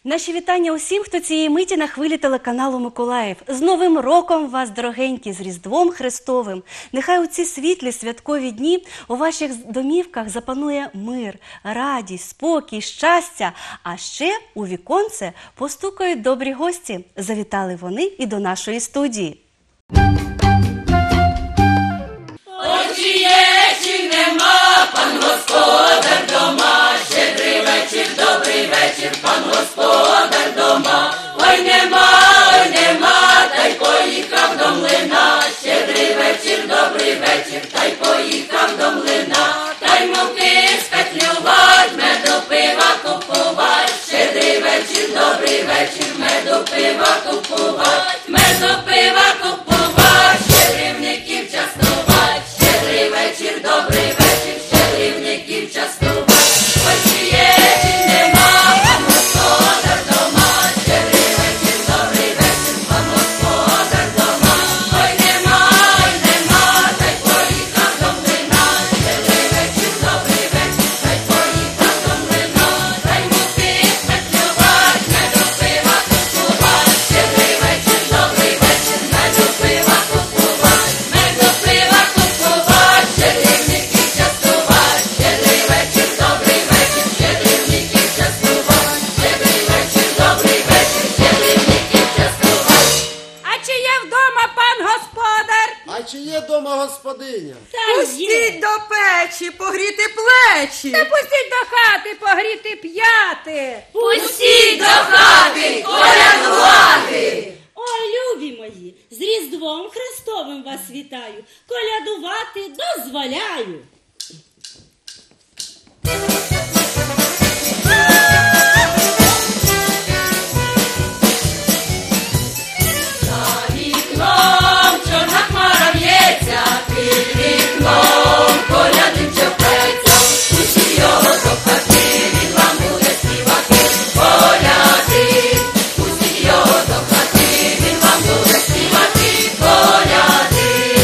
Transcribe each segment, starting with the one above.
Наші вітання усім, хто цієї миті на хвилі телеканалу Миколаїв. З Новим роком вас, дорогенькі, з Різдвом Христовим. Нехай у ці світлі святкові дні у ваших домівках запанує мир, радість, спокій, щастя. А ще у віконце постукають добрі гості. Завітали вони і до нашої студії. Ой, чи є, чи нема, пан господар дома, щедрий вечір, добрий вечір, пан господар дома. Ой, нема, та й поїхав до млина, щедрий вечір, добрий вечір, та й поїхав до млина. Та й муки спетлювать, меду пива купувать, щедрий вечір, добрий вечір, меду пива купувать, меду пива купувать, щедрівників частувать, щедрий вечір, добрий вечір, щедрівників частувать. Ой, чи є, чи нема, пан господар дома, щедрий вечір, добрий вечір, пан господар дома. Ой, нема, та й поїхав до млина, щедрий вечір, добрий вечір, та й поїхав до млина. Та й муки спетлювать, меду пива купувать, щедрий вечір, добрий вечір, меду пива купувать, меду пива купувать, щедрівників частувать, щедрий вечір, добрий вечір, щедрівників частувать, щедрий вечір, добрий вечір, щедрівників частувать. А чи є вдома пан господар? А чи є дома господиня? Пустіть до печі погріти плечі. Та пустіть до хати погріти п'яти. Пустіть до хати колядувати! Ой, любі мої, з Різдвом Христовим вас вітаю, колядувати дозволяю. За вікном чорна хмара в'ється, під вікном колядин чепеться, усі його до хати, він вам буде співати коляди. Усі його до хати, він вам буде співати коляди.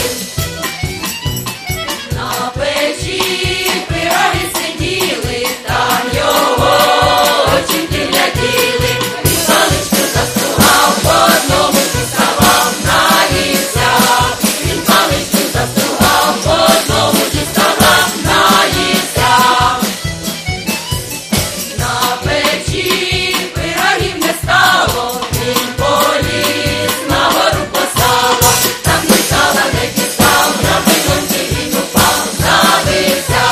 На печі пироги сиділи, там його очінки гляділи, він паличку застругав, по одному діставав, наївся. Він паличку застругав, по одному діставав, наївся. На печі пирогів не стало, він поліз на гору по сало, там ні сала не дістав, на вигонці він упав, забився.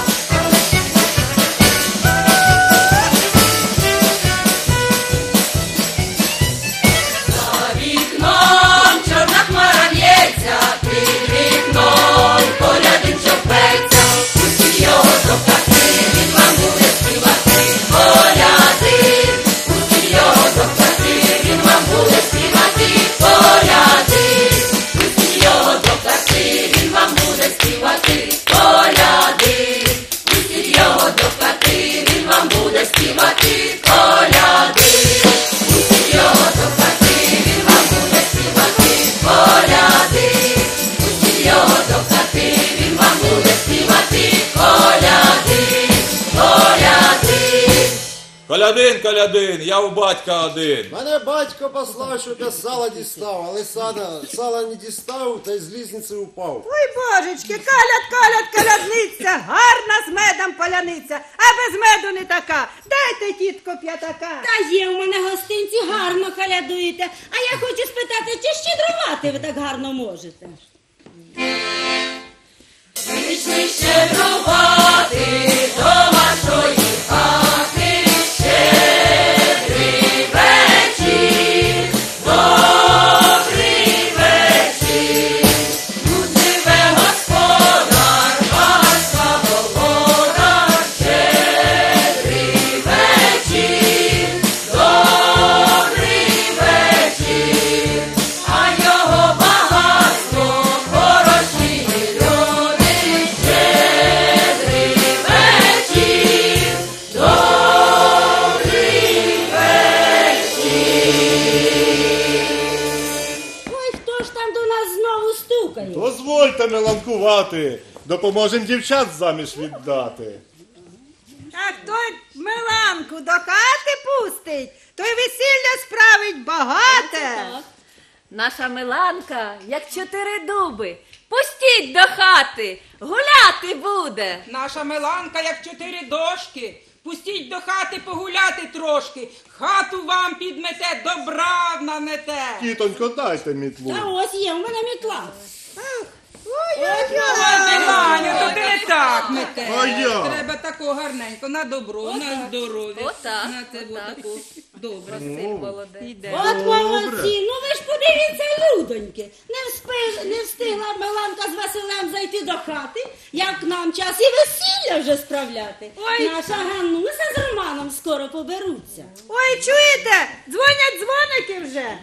За вікном чорна хмара в'ється, під вікном колядин чопеться, усі його до хати, він вам буде співати коляди. Усі його до хати, він вам буде співати коляди. Усі його до хати, він вам буде співати коляди. Усі його до хати, він вам буде співати коляди. Усі його до хати, він вам буде співати коляди. Усі його до хати, він вам буде співати коляди. Коляди. Колядин, колядин, я у батька один. Мене батько послав, щоб я сала дістав, але сала не дістав, та й з лісниці упав. Ой, божечки, колядниця, гарна з медом поляниця, а без меду не така. Дайте, тітко, п'ятака. Та є у мене гостинці, гарно колядуєте. А я хочу спитати, чи щедрувати ви так гарно можете? Прийшли щедрувати до вашої хати, щедрий вечір, добрий вечір. Тут живе господар, багатства володар, щедрий вечір, добрий вечір, а його багатство хороші люди, щедрий вечір, добрий вечір. Ой, хто ж там до нас знову стукає? Дозвольте меланкувати, допоможем дівчат заміж віддати. А хто Миланку до хати пустить? пустить, то й весілля справить багате. Наша Миланка, як 4 дуби. Пустіть до хати, гуляти буде. Наша Миланка, як 4 дошки. Пустіть до хати погуляти трошки. Хату вам підмете, добра нанете. Тітонько, дайте мітлу. Та ось є у мене мітла. Миланя, то ти не так мете. А я? Треба тако гарненько, на добро, на здоров'я. Отак, На це отак. тако. Добре. Син молодець. От молодці, ну ви ж подивіться, людоньки. Не встигла Миланка з Василем зайти до хати, як нам час і весілля вже справляти. Наша Гануся з Романом скоро поберуться. Ой, чуєте? Дзвонять дзвоники вже.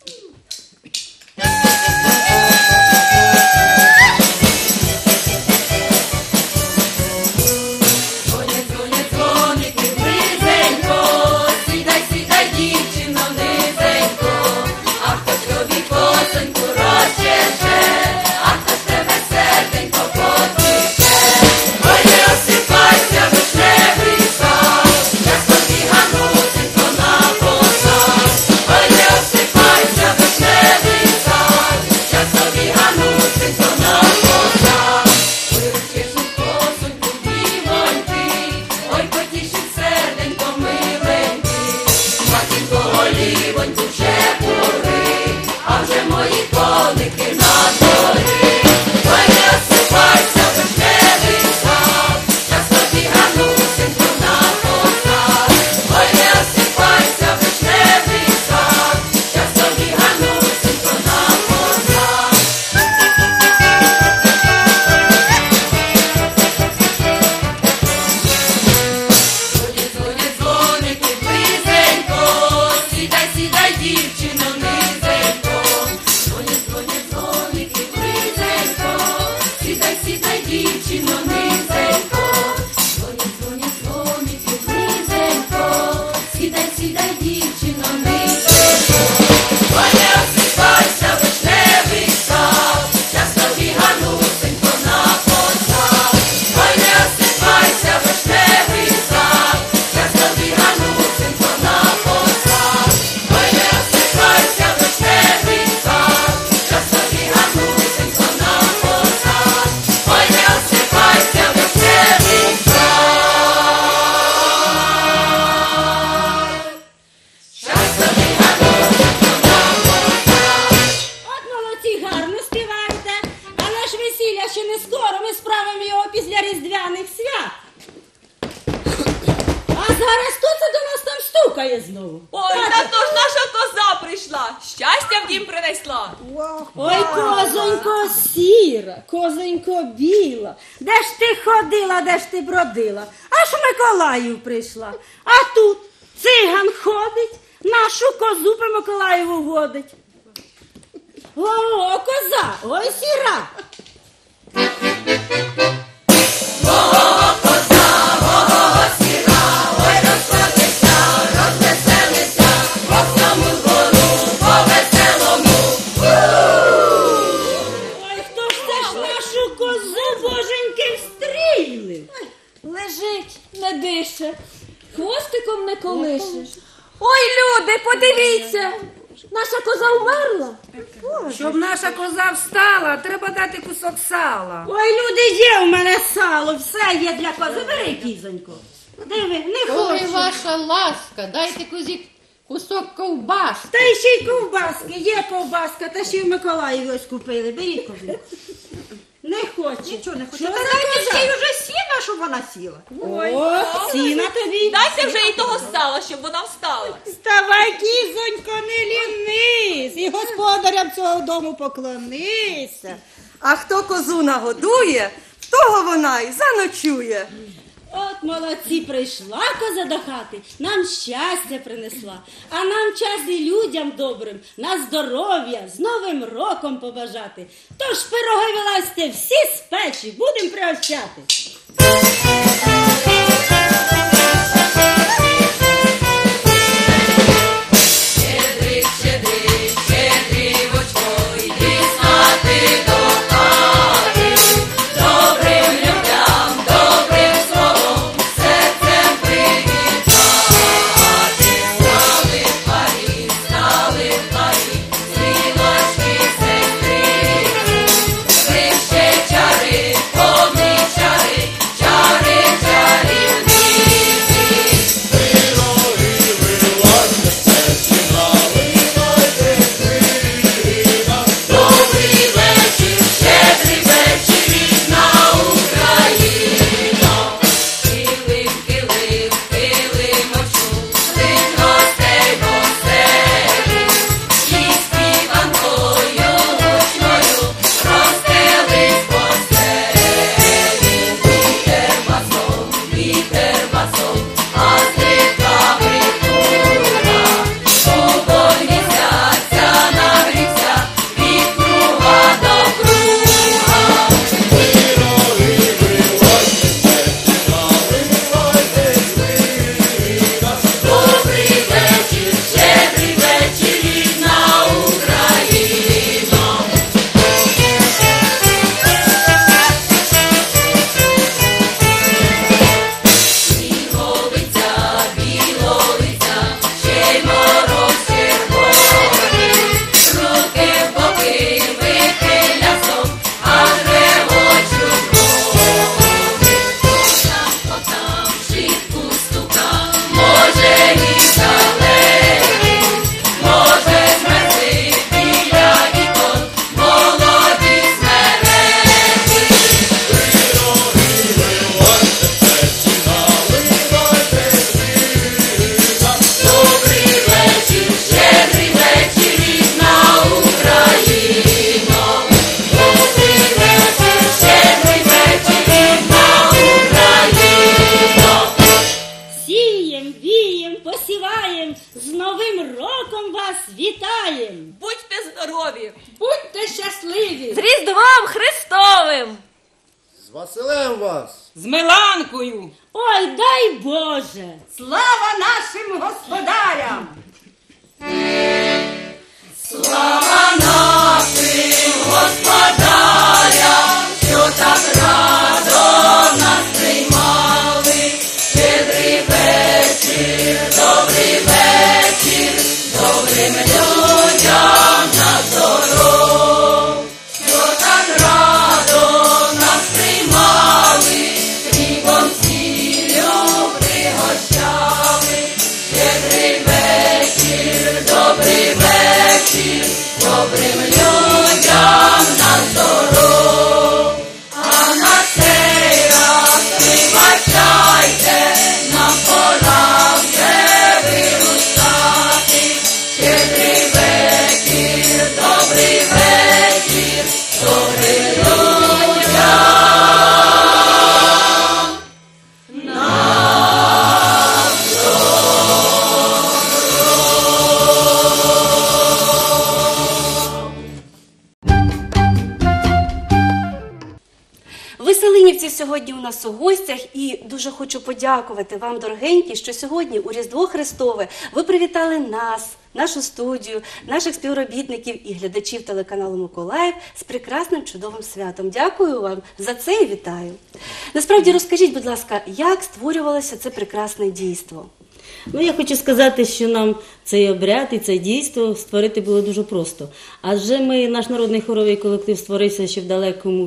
Дзвонять дзвоники близенько, сідай, сідай, дівчино, низенько, а хто ж тобі косоньку розчеше, а хто ж тебе серденько потише. Ой, не осипайся, вишневий сад, я тобі Ганусенько на посад. Ой, не осипайся, вишневий сад, я тобі Ганусенько на посад. Ой, розчешуть косоньку дівоньки, ой, потішить серденько миленький. Матінко, голівоньку вже пори, а вже мої коники на дворі. Ой, не осипайся, вишневий сад, я тобі Ганусенько на посад. Ой, не осипайся, вишневий сад, я тобі Ганусенько на посад. Дзвонять дзвоники близенько, сідай, сідай, дівчино, низенько. Дзвонять дзвоники близенько, сідай, сідай, дівчино, низенько. Дзвонять дзвоники близенько, сідай, сідай, дівчино, низенько. Ой, не осипайся, вишневий сад, я тобі Ганусенько на посад. Ой, не осипайся, вишневий сад, я тобі Ганусенько на посад. Ой, не осипайся, вишневий сад, я тобі Ганусенько на посад. Ой, не осипайся, вишневий От молодці, гарно співаєте, але ж весілля ще не скоро, ми справимо його після Різдвяних свят. А зараз хто це до нас там стукає знову? Ой, та то ж наша коза прийшла, щастя в дім принесла. Ой, козонько сіра, козонько біла, де ж ти ходила, де ж ти бродила? Аж Миколаїв прийшла. А тут циган ходить, нашу козу по Миколаєву водить. О, коза, ой, сіра. Ой, хто ж це ж нашу козу, боженьки, встрілив? Лежить, не дише, хвостиком не колише. Ой, люди, подивіться, наша коза вмерла. Щоб наша коза встала, треба дати кусок сала. Ой, люди, є у мене сало, все є для кози. Бери, кізонько. Диви, не Ой, хочу. ваша ласка, дайте козі кусок ковбаски. Та й ще й ковбаски, є ковбаска, та ще й в Миколаєві ось купили. Беріть козу. Не хоче. Нічого не хочу. Що Та за дайте коза? ще й уже сіна, щоб вона сіла. О, сіна тобі. Дайте вже їй того сала, щоб вона встала. Вставай, кізонько, не лінись, і господарям цього дому поклонися. А хто козу нагодує, того вона й заночує. От молодці, прийшла коза до хати, нам щастя принесла, а нам час і людям добрим на здоров'я з Новим роком побажати. Тож пироги вилазьте всі з печі, будем пригощати. Щедрик, щедрик, щедрівочко, йди спати до хати. Добрим людям, добрим словом, серцем привітати. сієм, посіваєм, з Новим роком вас вітаєм! Будьте здорові! Будьте щасливі! З Різдвом Христовим! З Василем вас! З Миланкою! Ой, дай Боже! Слава нашим господарям! Слава нашим господарям, що так радо нас приймали. Щедрий вечір, добрий вечір, добрим людям на здоров. Що так радо нас приймали, хлібом сіллю пригощали. Щедрий вечір, добрий вечір, добрим людям на здоров. А на цей раз вибачайте, нам пора вже вирушати. Щедрий вечір, добрий вечір, добрим людям на Веселинівці сьогодні у нас у гостях, і дуже хочу подякувати вам, дорогенькі, що сьогодні у Різдво Христове ви привітали нас, нашу студію, наших співробітників і глядачів телеканалу Миколаїв з прекрасним чудовим святом. Дякую вам за це і вітаю. Насправді, розкажіть, будь ласка, як створювалося це прекрасне дійство? Ну, я хочу сказати, що нам цей обряд і це дійство створити було дуже просто. Адже наш народний хоровий колектив створився ще в далекому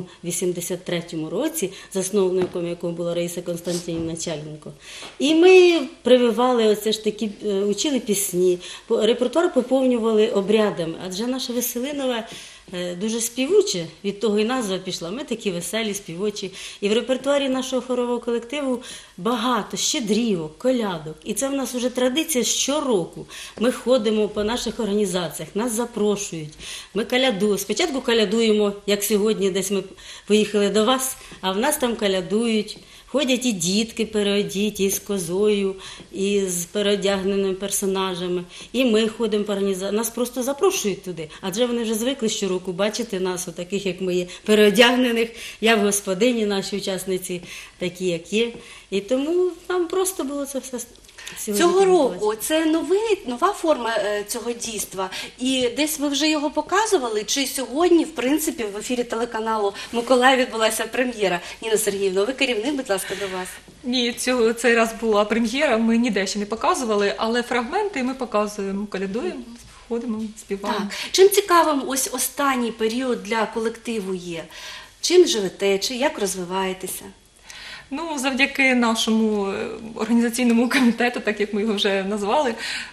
83-му році, засновником якого була Раїса Константинівна Чагненко. І ми прививали оце ж такі, учили пісні, репертуар поповнювали обрядами, адже наша Веселинове дуже співуче, від того і назва пішла. Ми такі веселі, співочі. І в репертуарі нашого хорового колективу багато щедрівок, колядок. І це в нас вже традиція щороку. Ми ходимо по наших організаціях, нас запрошують. Ми колядуємо. Спочатку колядуємо, як сьогодні десь ми поїхали до вас, а в нас там колядують. Ходять і дітки переодіті, і з козою, і з переодягненими персонажами. І ми ходимо по організаціям. Нас просто запрошують туди. Адже вони вже звикли щороку бачити нас, таких, як ми є, переодягнених. Я в господині, наші учасниці такі, як є. І тому нам просто було це все сьогодні Цього презентувати. року це нова форма цього дійства. І десь ви вже його показували? Чи сьогодні, в принципі, в ефірі телеканалу Миколаїв відбулася прем'єра? Ніна Сергіївна, ви керівник, будь ласка, до вас. Ні, цей раз була прем'єра, ми ніде ще не показували, але фрагменти ми показуємо, колядуємо, ходимо, співаємо. Так. Чим цікавим ось останній період для колективу є? Чим живете, як розвиваєтеся? Ну, завдяки нашому організаційному комітету, так як ми його вже назвали,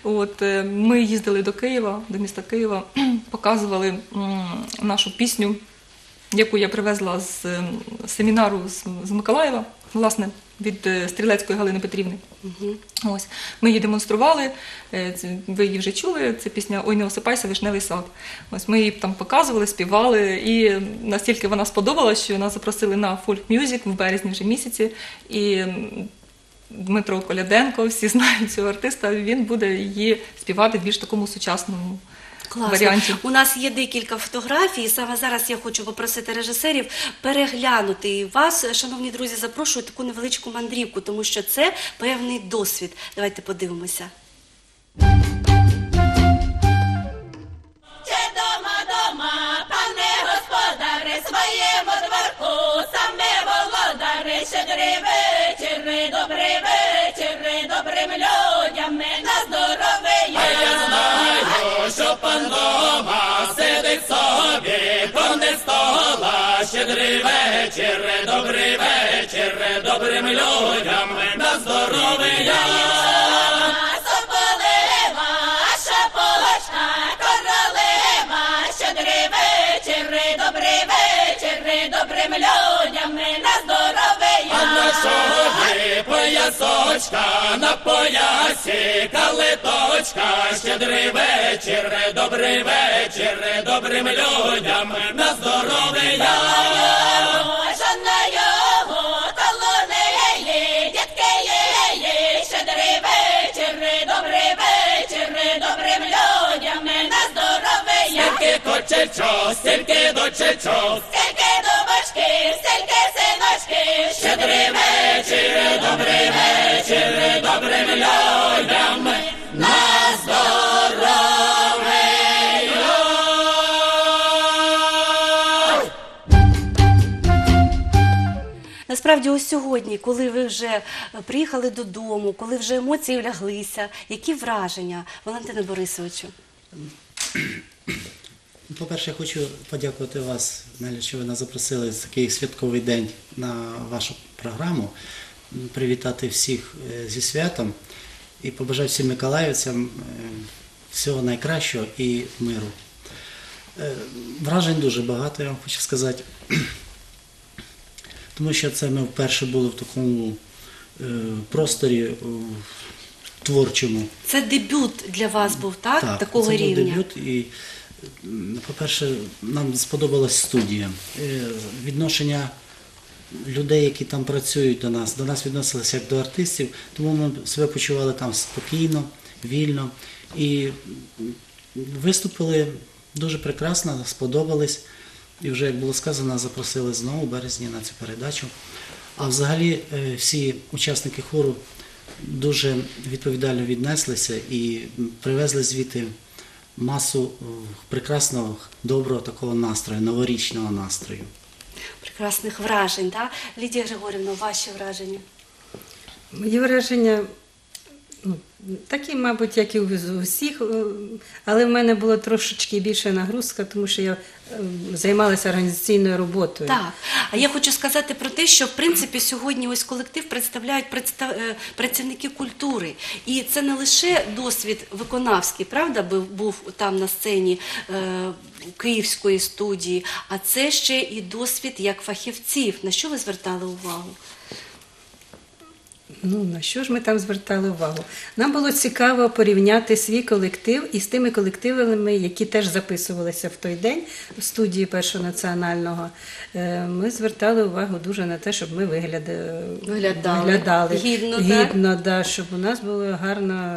ми їздили до Києва, до міста Києва, показували нашу пісню, яку я привезла з семінару з Миколаєва, власне, від Стрілецької Галини Петрівни. Ось. Ми її демонстрували, ви її вже чули, це пісня «Ой, не осипайся, вишневий сад». Ось ми її там показували, співали, і настільки вона сподобалась, що нас запросили на фольк-мюзик в березні вже місяці, і Дмитро Коляденко, всі знають цього артиста, він буде її співати в більш такому сучасному варіанті. У нас є декілька фотографій. Саме зараз я хочу попросити режисерів переглянути. І вас, шановні друзі, запрошую таку невеличку мандрівку, тому що це певний досвід. Давайте подивимося. Че дома, пане господаре, своєму дворку, саме володаре, щедрий вечір, добрий вечір, добрим людям на здоров'я. А я знаю, що пан дома сидить собі, повне стола, щедрий вечір, добрий вечір, добрим людям на здоров'я. Сополева, шаполочка, королева, щедрий вечір, добрим людям на здоров'я. А на шові поясочка, на поясі калиточка, щедрий вечір, добрим людям на здоров'я. Жанна його, колони її, дітки її, щедрий вечір, доче час, стільки доче час, стільки до башки, стільки синочки, щедрий вечір, добрий вечір, добрим людям на здоров'я. Насправді, ось сьогодні, коли ви вже приїхали додому, коли вже емоції вляглися, які враження, Валентине Борисовичу? По-перше, я хочу подякувати вас, Нелі, що ви нас запросили в такий святковий день на вашу програму, привітати всіх зі святом і побажати всім миколаївцям всього найкращого і миру. Вражень дуже багато, я вам хочу сказати, тому що це ми вперше були в такому просторі творчому. Це дебют для вас був, так? Так, такого це рівня? був дебют, і, по-перше, нам сподобалась студія. Відношення людей, які там працюють до нас відносилися як до артистів, тому ми себе почували там спокійно, вільно. І виступили дуже прекрасно, сподобались. І вже, як було сказано, запросили знову у березні на цю передачу. А взагалі всі учасники хору дуже відповідально віднеслися і привезли звідти масу прекрасного, доброго такого настрою, новорічного настрою. Прекрасних вражень, так? Лідія Григорівна, ваші враження? Мої враження такі, мабуть, як і у всіх, але в мене було трошечки більше нагрузка, тому що я займалася організаційною роботою. Так, а я хочу сказати про те, що в принципі сьогодні ось колектив представляють працівники культури. І це не лише досвід виконавський, правда, був там на сцені Київської студії, а це ще і досвід як фахівців. На що ви звертали увагу? На що ж ми там звертали увагу? Нам було цікаво порівняти свій колектив із тими колективами, які теж записувалися в той день в студії Першого національного. Ми звертали увагу дуже на те, щоб ми виглядали гідно, да, щоб у нас була гарна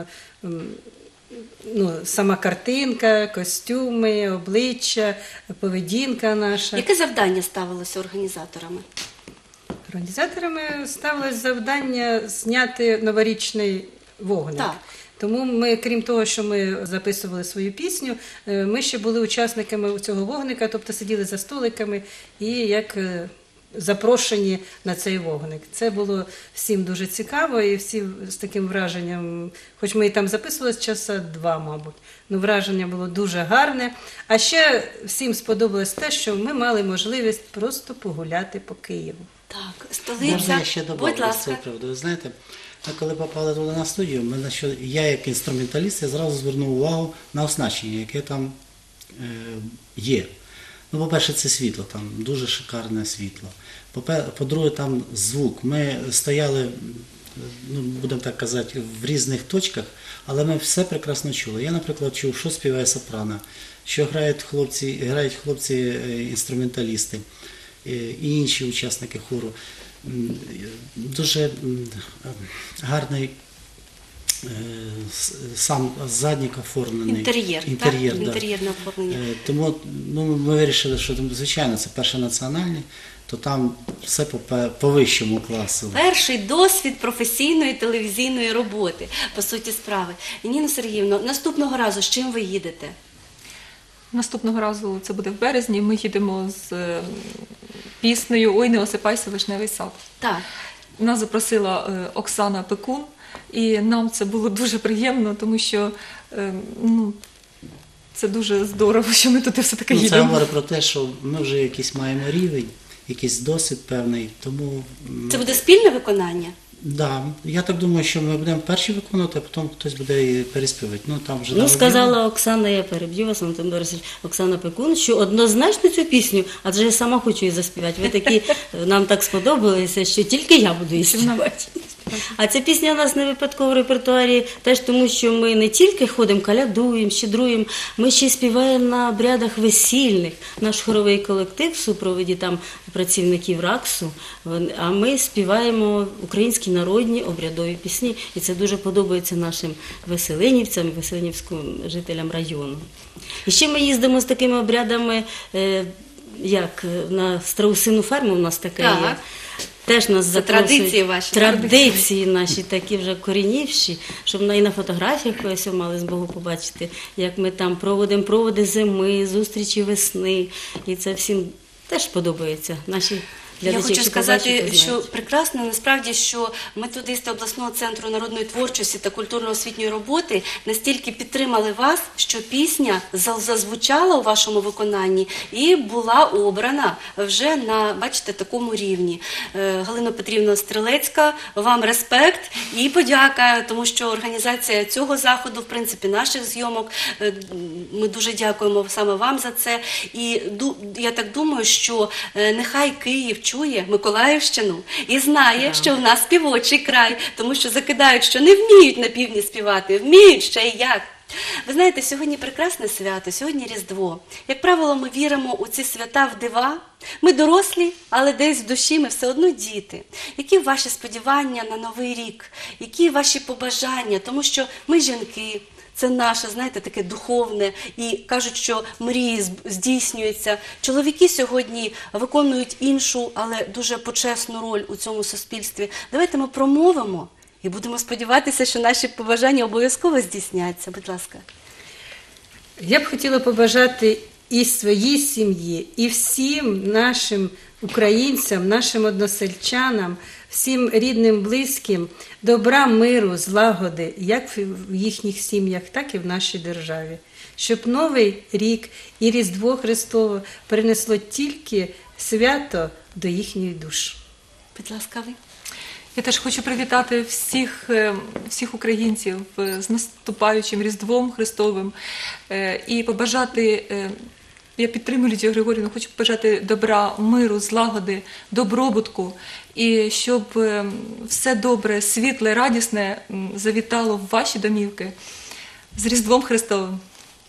сама картинка, костюми, обличчя, поведінка наша. Яке завдання ставилося організаторами? Організаторами ставилось завдання зняти новорічний вогник. Так. Тому ми, крім того, що ми записували свою пісню, ми ще були учасниками цього вогника, тобто сиділи за столиками і як запрошені на цей вогник. Це було всім дуже цікаво і всі з таким враженням, хоч ми і там записувалися часа 2, мабуть, але враження було дуже гарне. А ще всім сподобалось те, що ми мали можливість просто погуляти по Києву. Так, столиця. Можна я ще Будь добавлю з ласка. цього приводу? Ви знаєте, ми коли попали туди на студію, я як інструменталіст, я зразу звернув увагу на оснащення, яке там є. По-перше, це світло, там дуже шикарне світло. По-друге, там звук. Ми стояли, будемо так казати, в різних точках, але ми все прекрасно чули. Я, наприклад, чув, що співає сопрано, що грають хлопці-інструменталісти і інші учасники хору. Дуже гарний сам заднік оформлений. Інтер'єрне оформлення. Тому ми вирішили, що, звичайно, це перше національне, то там все по вищому класу. Перший досвід професійної телевізійної роботи, по суті справи. І, Ніно Сергіївно, наступного разу з чим ви їдете? Наступного разу, це буде в березні, ми їдемо з піснею «Ой, не осипайся, вишневий сад». Так. Нас запросила Оксана Пекун, і нам це було дуже приємно, тому що це дуже здорово, що ми туди все-таки їдемо. Це говорить про те, що ми вже якийсь маємо рівень, якийсь досвід певний, тому... Це буде спільне виконання? Да, я так думаю, що ми будемо перші виконувати, а потім хтось буде і переспівати. Сказала Оксана, я переб'ю вас, Антон Борисович, Оксана Пекун, що однозначно цю пісню, адже я сама хочу її заспівати. Ви такі, нам так сподобалися, що тільки я буду її співати. А ця пісня у нас не випадково в репертуарі, теж тому, що ми не тільки ходимо, колядуємо, щедруємо, ми ще й співаємо на обрядах весільних. Наш хоровий колектив в супроводі там працівників РАКСу, а ми співаємо українські народні обрядові пісні. І це дуже подобається нашим веселинівцям, веселинівським жителям району. І ще ми їздимо з такими обрядами, як на страусину ферму у нас таке є. Теж нас запрошують. Традиції ваші. Традиції наші, такі вже корінівші, щоб і на фотографіях ось мали змогу побачити, як ми там проводимо проводи зими, зустрічі весни. І це всім теж подобається. Наші Я хочу сказати, що прекрасно, насправді, що методисти обласного центру народної творчості та культурно-освітньої роботи настільки підтримали вас, що пісня зазвучала у вашому виконанні і була обрана вже на, бачите, такому рівні. Галина Петрівна Стрелецька, вам респект і подяка, тому що організація цього заходу, в принципі, наших зйомок, ми дуже дякуємо саме вам за це. І я так думаю, що нехай Київ чує Миколаївщину і знає, що в нас співочий край, тому що закидають, що не вміють на півдні співати, вміють ще й як. Ви знаєте, сьогодні прекрасне свято, сьогодні Різдво. Як правило, ми віримо у ці свята в дива. Ми дорослі, але десь в душі ми все одно діти. Які ваші сподівання на Новий рік? Які ваші побажання? Тому що ми жінки, це наше, знаєте, таке духовне, і кажуть, що мрії здійснюються. Чоловіки сьогодні виконують іншу, але дуже почесну роль у цьому суспільстві. Давайте ми промовимо і будемо сподіватися, що наші побажання обов'язково здійсняться. Будь ласка. Я б хотіла побажати і своїй сім'ї, і всім нашим українцям, нашим односельчанам, всім рідним, близьким, добра, миру, злагоди, як в їхніх сім'ях, так і в нашій державі. Щоб Новий рік і Різдво Христове принесло тільки свято до їхньої душ. Будь ласка, ви. Я теж хочу привітати всіх українців з наступаючим Різдвом Христовим і побажати, я підтримую Лідію Григорівну, хочу побажати добра, миру, злагоди, добробутку, і щоб все добре, світле, радісне завітало в ваші домівки з Різдвом Христовим.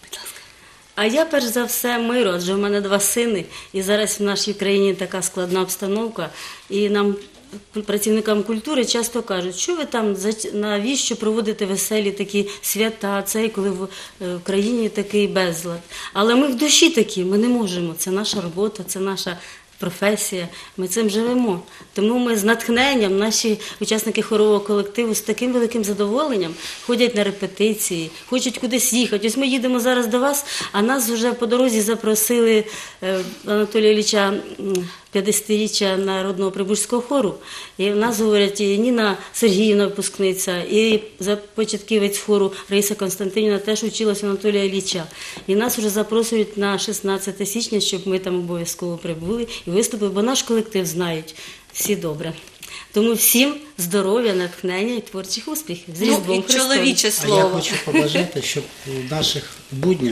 А я перш за все миру, адже в мене 2 сини, і зараз в нашій країні така складна обстановка, і нам, працівникам культури, часто кажуть, що ви там, навіщо проводите веселі такі свята, коли в країні такий безлад. Але ми в душі такі, ми не можемо, це наша робота, це наша професія, ми цим живемо. Тому ми з натхненням, наші учасники хорового колективу з таким великим задоволенням ходять на репетиції, хочуть кудись їхати. Ось ми їдемо зараз до вас, а нас вже по дорозі запросили Анатолія Ілліча 50-річчя Народного Прибузького хору. І в нас говорять, і Ніна Сергіївна, випускниця, і початківець хору Раїса Константинівна теж училась у Анатолія Ілліча. І нас вже запрошують на 16 січня, щоб ми там обов'язково прибули і виступили, бо наш колектив знають всі добре. Тому всім здоров'я, натхнення і творчих успіхів. З Різдвом Христовим. Чоловіче А слово. я хочу побажати, щоб у наших буднях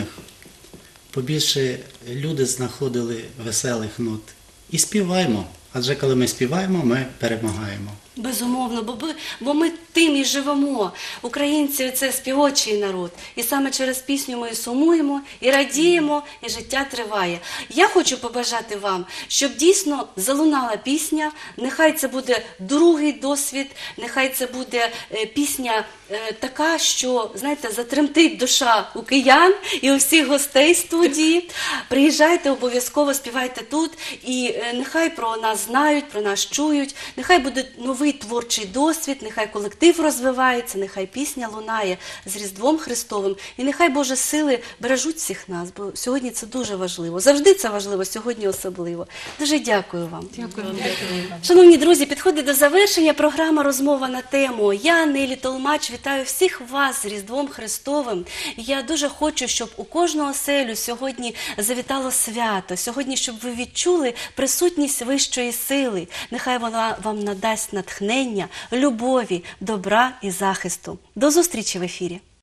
побільше люди знаходили веселих нот. І співаємо, адже коли ми співаємо, ми перемагаємо. Безумовно, бо ми тим і живемо. Українці – це співочий народ. І саме через пісню ми і сумуємо, і радіємо, і життя триває. Я хочу побажати вам, щоб дійсно залунала пісня, нехай це буде другий досвід, нехай це буде пісня така, що, знаєте, затремтить душа у киян і у всіх гостей студії. Приїжджайте обов'язково, співайте тут, і нехай про нас знають, про нас чують, нехай буде новий творчий досвід, нехай колектив розвивається, нехай пісня лунає з Різдвом Христовим, і нехай Божі сили бережуть всіх нас, бо сьогодні це дуже важливо. Завжди це важливо, сьогодні особливо. Дуже дякую вам. Дякую. Шановні друзі, підходить до завершення програма «Розмова на тему». Я, Нелі Толмач, вітаю всіх вас з Різдвом Христовим. І я дуже хочу, щоб у кожну оселю сьогодні завітало свято, сьогодні, щоб ви відчули присутність вищої сили. Нехай вона вам надасть натхнення, любові, добра і захисту. До зустрічі в ефірі.